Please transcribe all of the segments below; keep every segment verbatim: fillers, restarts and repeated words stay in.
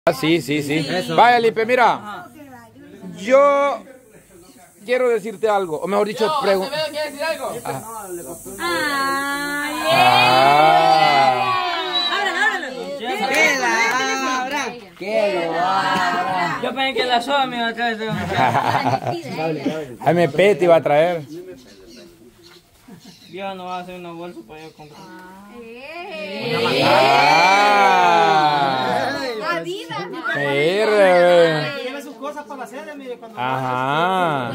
Ah, sí, sí, sí. Eso. Vaya, Lipe, mira. Yo quiero decirte algo, o mejor dicho, preguntar. ¿Quieres decir algo? Ah. Ay, Ah. ¿Qué lo abra? Yo pensé que la soda me iba a traer. Ay, me pete iba a traer. Yo no voy a hacer una bolsa para yo comprar. Ah. Mire. Lleve sus cosas para la sede, mire, cuando Ajá.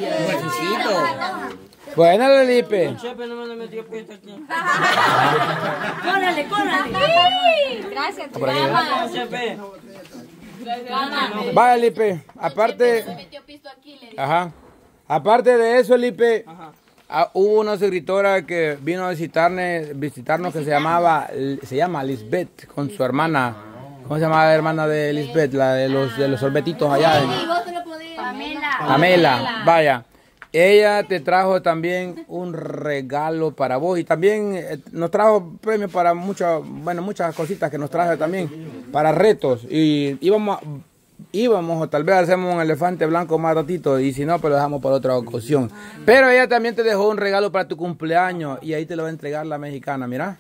Bueno, Lipe. El chepe no me lo metió puesto aquí. Córrale, córrale. Gracias, Por aquí. Vamos, chepe. Vaya, Lipe. Aparte. Ajá. Aparte de eso, Lipe. Ajá. Ah, hubo una escritora que vino a visitarnos, visitarnos que se llamaba, se llama Lisbeth, con su hermana. ¿Cómo se llama la hermana de Lisbeth? La de los de los sorbetitos allá. En... Pamela. Pamela, vaya. Ella te trajo también un regalo para vos y también eh, nos trajo premios para muchas, bueno, muchas cositas que nos trajo también para retos. Y íbamos a, íbamos o tal vez hacemos un elefante blanco más ratito y si no, pues lo dejamos para otra ocasión. Pero ella también te dejó un regalo para tu cumpleaños y ahí te lo va a entregar la mexicana, mira.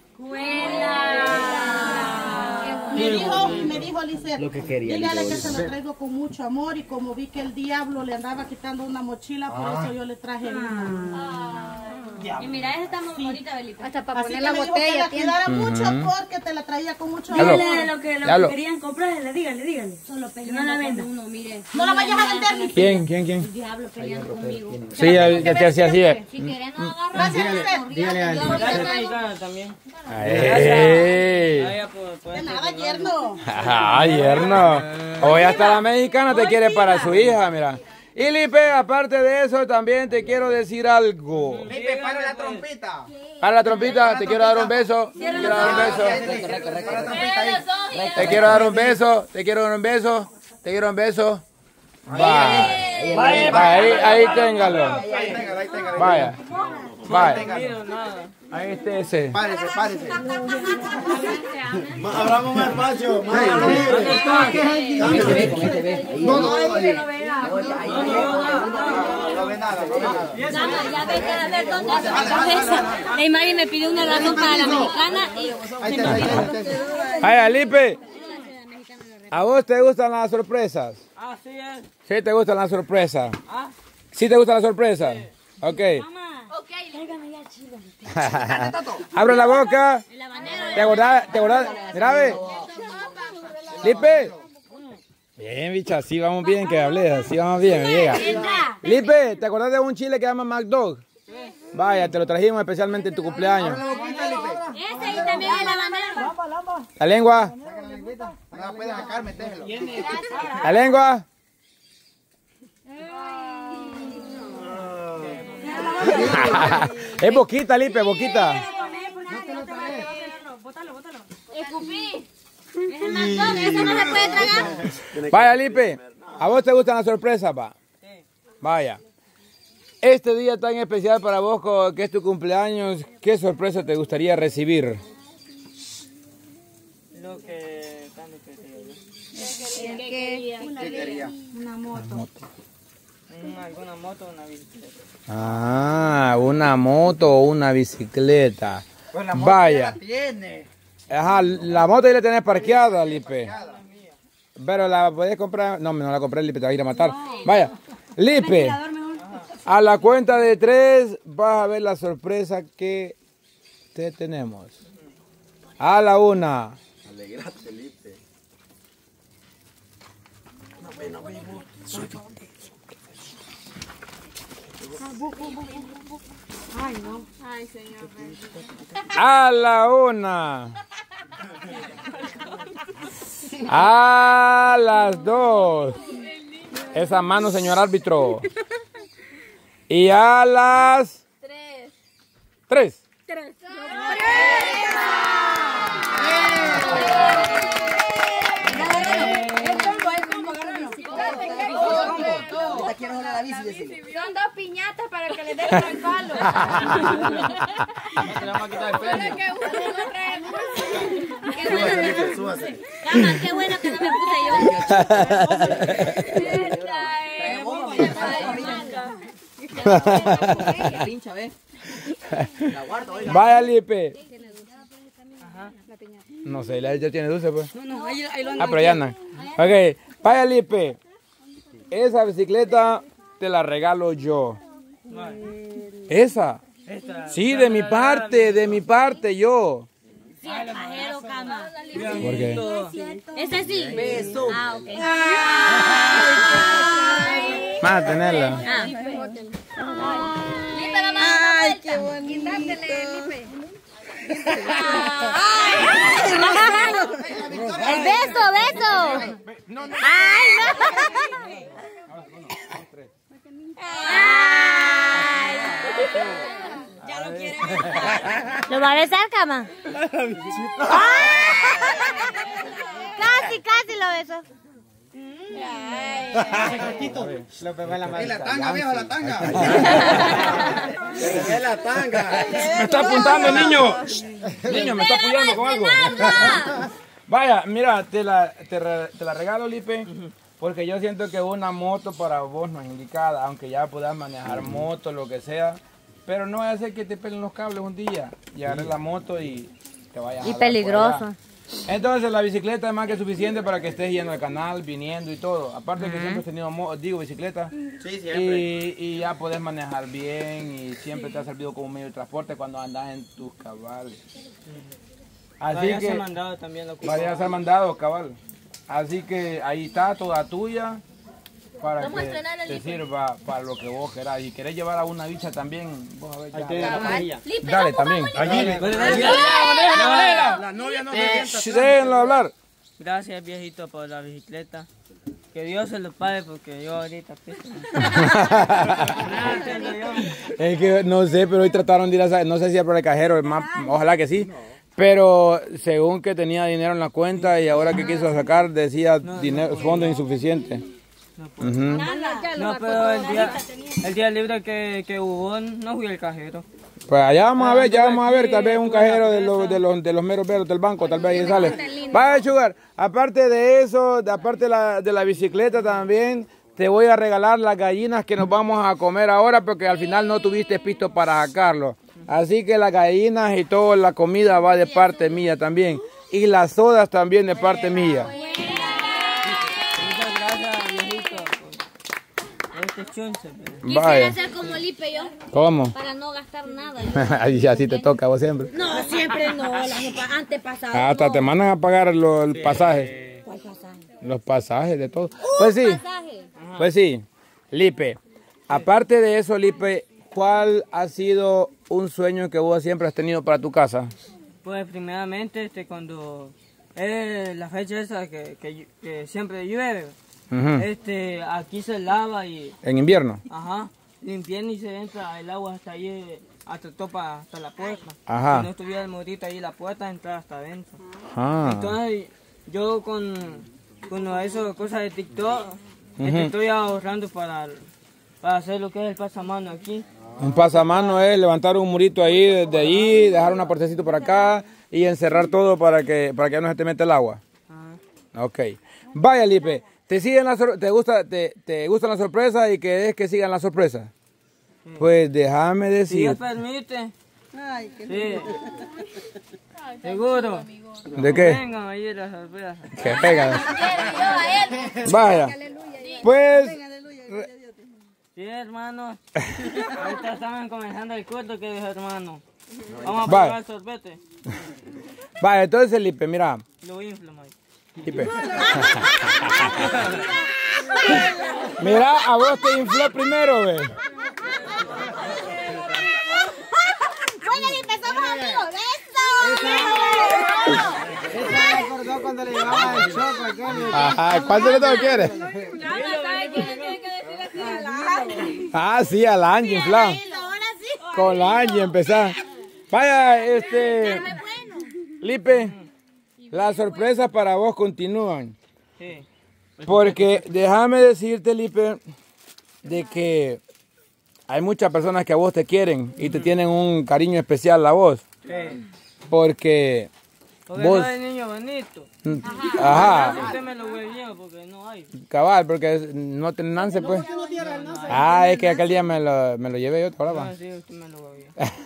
Me dijo, me dijo Lisette, lo que quería, dígale que se lo traigo con mucho amor y como vi que el diablo le andaba quitando una mochila, por eso yo le traje una. Y mira, esa está muy bonita, Belita. Hasta para Así poner que la me dijo que botella la tiene. cuidara mucho porque te la traía con mucho amor. Hello. Dígale lo que, lo Hello. que querían comprarle, dígale, dígale. Solo no la venda. Uno, mire. No la vayas a vender ni ¿Quién? ¿Quién? ¿Quién? El diablo peleando conmigo. Sí, ya te hacía así. eh. Si querés no agarrar. Gracias, Lisette. Dígale a Gracias, mexicana también. Ay. Ah, ya, pues, pues, De nada, yerno. Ay, yerno. Hoy hasta la mexicana te quiere para su hija, mira. Y Lipe, aparte de eso, también te quiero decir algo. Lipe, para la trompita. Para la trompita, te quiero dar un beso. Te quiero dar un beso. Te quiero dar un beso. Te quiero dar un beso. Te quiero un beso. Vaya. Ahí, ahí téngalo. Vaya. Vaya. Ahí esté ese. Párese, párese. Abramos más macho. No, no, no ve nada, no ve nada. Ya vete a ver dónde está la cabeza. Neymar me pidió una razón para la mexicana y Vaya, Lipe. ¿A vos te gustan las sorpresas? Ah, sí es. ¿Sí te gustan las sorpresas? Ah. ¿Sí te gustan las sorpresas? Ok. ok, tráigame ya chile. Abre la boca. ¿Te acordás? ¿Te acordás? Mira, ve. Lipe. Bien, bicha, así vamos bien, que hablé, así vamos bien, me llega. Lipe, ¿te acordás de un chile que se llama McDog? Vaya, te lo trajimos especialmente en tu cumpleaños. Ese y también el habanero. ¿La lengua? No puedes sacar, metéselo. ¿La lengua? Es boquita, Lipe, boquita. Bótalo, bótalo. Escupí. Es el McDonald's, eso no se puede tragar. Vaya, Lipe, ¿a vos te gustan las sorpresas, pa? Vaya. Este día tan especial para vos, que es tu cumpleaños, ¿qué sorpresa te gustaría recibir? Lo que tanto que ¿Qué quería? Una moto. Una, alguna moto o una bicicleta. Ah, una moto o una bicicleta. Pues la moto Vaya. ya la tiene. Ajá, la moto ya la tenés parqueada, Lipe. Pero la podés comprar. No, no la compré, Lipe, te va a ir a matar. Vaya, Lipe. A la cuenta de tres vas a ver la sorpresa que te tenemos. A la una. Alegrate, Lipe. Ay, no. Ay, señor. A la una. A las dos. Esa mano, señor árbitro. Y a las Tres. tres. Tres. Son dos piñatas para que le den el palo. No te vamos a quitar el premio. Para que uno no trae qué bueno. Cama, qué bueno que no me puse yo. Pincha, ve. Vaya, Lipe. No sé, la ya tiene dulce, pues. No, no, ahí, ahí lo Ah, pero ya andan. Ok, vaya, Lipe. Esa bicicleta te la regalo yo. ¿Esa? Esta. Sí, de mi parte, de mi parte, yo. Sí, el pajero, cama. ¿Por qué? Ese sí. Beso. Ah, ok. Más a tenerla. Ah. Lipe, mamá. Ay, qué bonito. El beso, beso. Ay, no. Ay. Ya lo quiere. ¿Lo va a besar, cama? Casi, casi lo beso. Lo pegó en la mano. La tanga, viejo, la tanga. Es la tanga. Me está apuntando, niño. Niño, me está apoyando con algo. Vaya, mira, te la, te, re- te la regalo, Lipe, porque yo siento que una moto para vos no es indicada, aunque ya puedas manejar moto, lo que sea, pero no vaya a ser que te pelen los cables un día y agarres la moto y te vayas a Y jalar por peligroso. allá. Entonces la bicicleta es más que suficiente para que estés yendo al canal, viniendo y todo. Aparte que siempre has tenido, mo- digo, bicicleta. Sí, siempre. Y, y ya puedes manejar bien y siempre te ha servido como medio de transporte cuando andas en tus cabales. Así Vaya se que, mandado también lo vaya a ser mandado, cabal. Así que ahí está, toda tuya, para Vamos a que estrenar el te Lipe. sirva para lo que vos querás. Y querés llevar a una bicha también, vos a ver, ya. Lipe, Dale, vamos, también. La novia no se sienta. Shh, déjenlo hablar. Gracias, viejito, por la bicicleta. Que Dios se lo pague porque yo ahorita piso. Nada entiendo yo. Es que no sé, pero hoy trataron de ir a, sa- no sé si es por el cajero, es más, ojalá que sí. Pero según que tenía dinero en la cuenta y ahora que quiso sacar decía dinero, fondo insuficiente. Ujú. No, pero el día, el día libre que, que hubo, no fui al cajero. Pues allá vamos a ver, ya vamos a ver, tal vez un cajero de los, de los, de los meros veros del banco, tal vez ahí sale. Vaya, Sugar, aparte de eso, de- aparte de la, de la bicicleta también, te voy a regalar las gallinas que nos vamos a comer ahora porque al final no tuviste pisto para sacarlo. Así que las gallinas y toda la comida va de parte mía también. Y las sodas también de parte mía. Muchas gracias, viejito, por este chunche. Quisiera Vaya. ser como Lipe yo, ¿Cómo? para no gastar nada. Ahí así te toca a vos siempre. No, siempre no, el año pa- antepasado. Hasta no. te mandan a pagar lo- el pasaje. ¿Cuál pasaje? Los pasajes de todo. Pues sí. Pasaje. Pues sí, Lipe, aparte de eso, Lipe, ¿cuál ha sido un sueño que vos siempre has tenido para tu casa? Pues primeramente, este, cuando es la fecha esa que, que, que siempre llueve, Ujú. este, aquí se lava y, En invierno. ajá, limpian y se entra el agua hasta ahí, hasta topa hasta la puerta. Ajá. Si no estuviera el murito ahí la puerta, entrar hasta adentro. Ah. Entonces, yo con, con eso, cosas de TikTok, este, Ujú. estoy ahorrando para, para hacer lo que es el pasamano aquí. Un pasamano es levantar un murito ahí, desde ahí, dejar una puertecito por acá y encerrar todo para que, para que ya no se te mete el agua. Ajá. Ok. Vaya, Lipe, ¿te, siguen la sor- te, gusta, te, ¿te gustan las sorpresas y querés que sigan las sorpresas? Pues déjame Si decir. Dios permite. Sí. Seguro. ¿De qué? Vengan ahí las sorpresas. Que pegan. Vaya. Pues, Sí, hermano. Ahorita estaban comenzando el culto que dijo hermano. Vamos a Vaya. probar el sorbete. vaya, entonces, Lipe, mira. Lo inflo, Mike. Lipe. Mira, a vos te infló primero, ve. Bueno, Lipe, somos amigos. Esa me recordó cuando le llevaba el choco a Kenny. Ajá, ¿cuánto de todo quieres? Ah, sí, al Angie, inflado. Eso, ahora sí. Con la Angie empezar. Vaya, este, Lipe, las sorpresas para vos continúan. Sí. Porque déjame decirte, Lipe, de que hay muchas personas que a vos te quieren y te tienen un cariño especial a vos. Sí. Porque Porque vos... no es niño bonito. Ajá. Usted me lo huevió porque no hay. Cabal, porque es- no tiene Nance, pues. Ah, es que aquel día me lo, me lo llevé yo, ¿ahora va? No, sí, usted me lo huevió.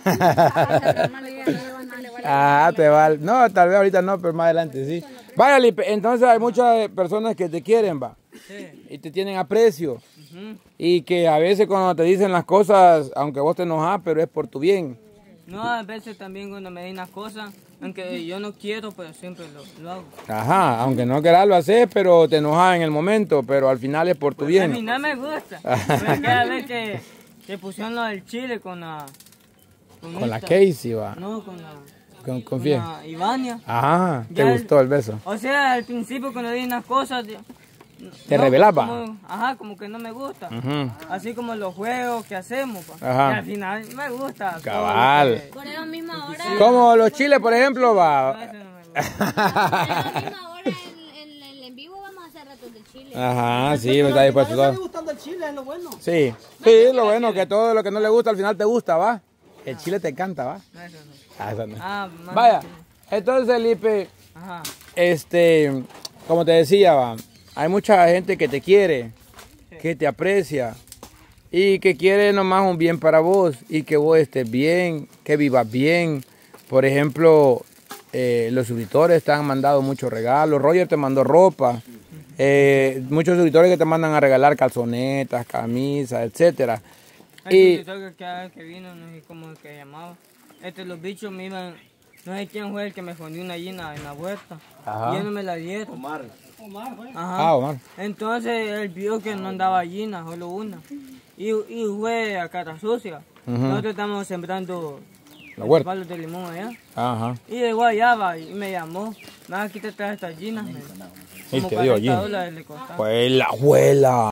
Ah, te vale. No, tal vez ahorita no, pero más adelante sí. Vaya, Lipe, entonces hay muchas personas que te quieren, va. Sí. Y te tienen aprecio. Ujú. Y que a veces cuando te dicen las cosas, aunque vos te enojas, pero es por tu bien. No, a veces también cuando me dicen las cosas, aunque yo no quiero, pero siempre lo, lo hago. Ajá, aunque no quieras lo haces, pero te enojas en el momento, pero al final es por tu A mí bien. no me gusta. Porque cada vez que, que pusieron lo del chile con la... Con la esta- Casey, va. No, con la... Con, Con confía. la Ivania. Ajá, te Ya el- gustó el beso. O sea, al principio cuando dicen las cosas... de- Te no, revelaba. como- Ajá, como que no me gusta. Ujú. Así como los juegos que hacemos. Pa. Ajá. Y al final me gusta. todo Cabal. lo que- Por esa misma hora, Como los chiles, por ejemplo, va. Eso no me gusta. por esa misma hora en, en, en, en vivo vamos a hacer retos de chile. Ajá, sí, me está dispuesto Está todo. gustando el chile, es lo bueno. Sí, sí, lo bueno que todo lo que no le gusta al final te gusta, va. El chile te encanta, va. No, eso no. Ah, eso no. Ah, más Vaya, chile. entonces, Lipe, Ajá. este, como te decía, va, hay mucha gente que te quiere, que te aprecia y que quiere nomás un bien para vos y que vos estés bien, que vivas bien. Por ejemplo, eh, los suscriptores te han mandado muchos regalos. Roger te mandó ropa. Eh, muchos suscriptores que te mandan a regalar calzonetas, camisas, etcétera. Hay Y un que cada vez que vino, no sé cómo es que llamaba. Este, los bichos me iban, no sé quién fue el que me escondió una gallina en la huerta. Ajá. Y ellos no me la dieron. Omar. Ajá. ah, Omar. Entonces él vio que no andaba gallina, solo una. Y, y fue a Cara Sucia. Ujú. Nosotros estamos sembrando La huerta. palos de limón allá. Ajá. Y llegó allá va, y me llamó. Me aquí te traes estas gallinas. me- Y Como te dio cuarenta gallina. dólares le costaron. Pues la abuela.